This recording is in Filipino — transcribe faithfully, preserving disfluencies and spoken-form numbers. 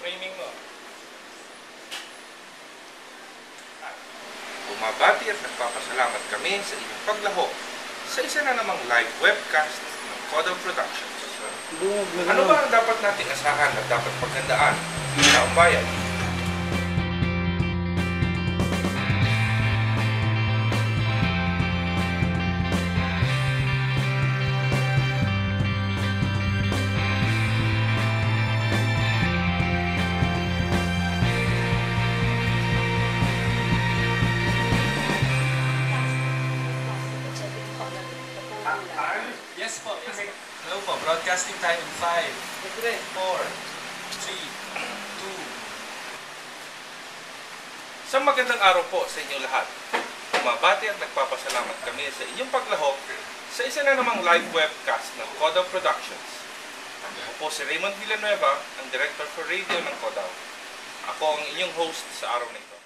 framing mo. Bumabati at nagpapasalamat kami sa inyong paglahok sa isa na namang live webcast ng Codaw Productions. Ano ba ang dapat nating asahan at dapat paghandaan sa taong bayan? Yes po, yes. Hello po, broadcasting time in five, four, three, two. Sa magandang araw po sa inyong lahat. Bumabati at nagpapasalamat kami sa inyong paglahok sa isa na namang live webcast ng Codaw Productions. Ako po si Raymond Villanueva, ang Director for Radio ng Codaw. Ako ang inyong host sa araw na ito.